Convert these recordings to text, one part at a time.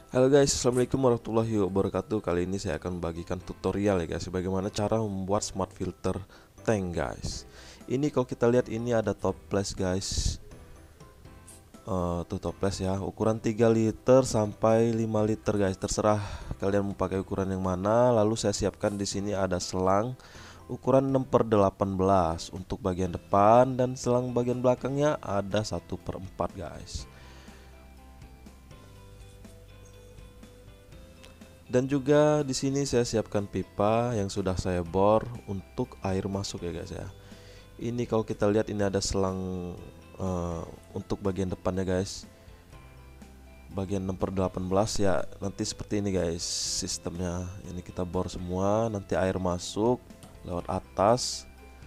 Halo guys, assalamualaikum warahmatullahi wabarakatuh. Kali ini saya akan membagikan tutorial ya guys, bagaimana cara membuat smart filter tank guys. Ini kalau kita lihat ini ada toples guys, tuh toples ya, ukuran 3 liter sampai 5 liter guys, terserah kalian mau pakai ukuran yang mana. Lalu saya siapkan di sini ada selang ukuran 6/18 untuk bagian depan, dan selang bagian belakangnya ada 1/4 guys. Dan juga di sini saya siapkan pipa yang sudah saya bor untuk air masuk ya guys ya. Ini kalau kita lihat ini ada selang untuk bagian depannya guys. Bagian 6/18 ya, nanti seperti ini guys sistemnya. Ini kita bor semua, nanti air masuk lewat atas.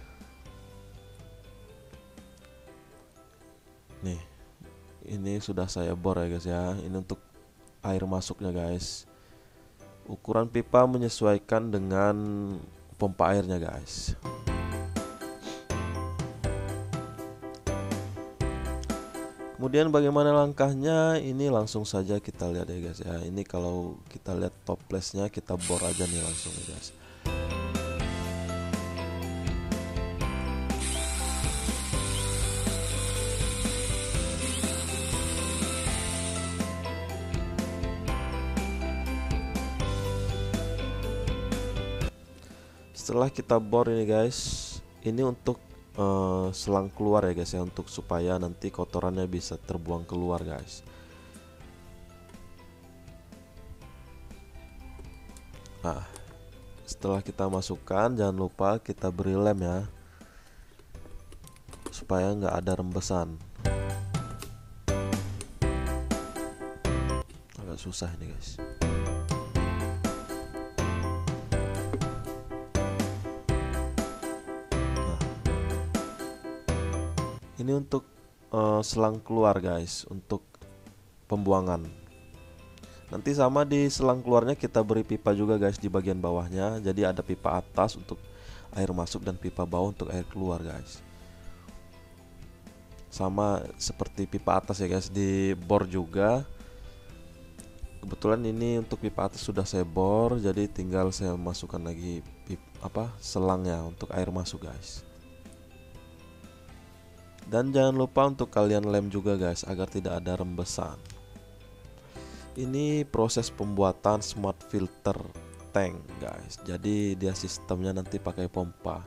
Nih, ini sudah saya bor ya guys ya. Ini untuk air masuknya guys. Ukuran pipa menyesuaikan dengan pompa airnya guys. Kemudian bagaimana langkahnya? Ini langsung saja kita lihat ya guys ya. Ini kalau kita lihat toplesnya, kita bor aja nih langsung ya guys. Setelah kita bor ini guys, ini untuk selang keluar ya guys ya, untuk supaya nanti kotorannya bisa terbuang keluar guys. Nah, setelah kita masukkan, jangan lupa kita beri lem ya, supaya nggak ada rembesan. Agak susah ini guys. Ini untuk selang keluar guys, untuk pembuangan. Nanti sama di selang keluarnya kita beri pipa juga guys di bagian bawahnya. Jadi ada pipa atas untuk air masuk dan pipa bawah untuk air keluar guys. Sama seperti pipa atas ya guys, di bor juga. Kebetulan ini untuk pipa atas sudah saya bor, jadi tinggal saya masukkan lagi selangnya untuk air masuk guys. Dan jangan lupa untuk kalian lem juga guys, agar tidak ada rembesan. Ini proses pembuatan smart filter tank guys. Jadi dia sistemnya nanti pakai pompa.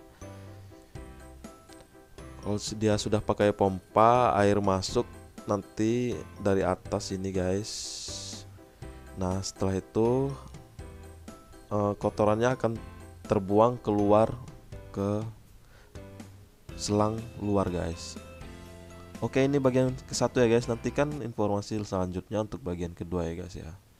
Kalau dia sudah pakai pompa, air masuk nanti dari atas ini guys. Nah setelah itu kotorannya akan terbuang keluar ke selang luar guys. Oke, ini bagian ke-1 ya guys. Nantikan informasi selanjutnya untuk bagian kedua ya guys ya.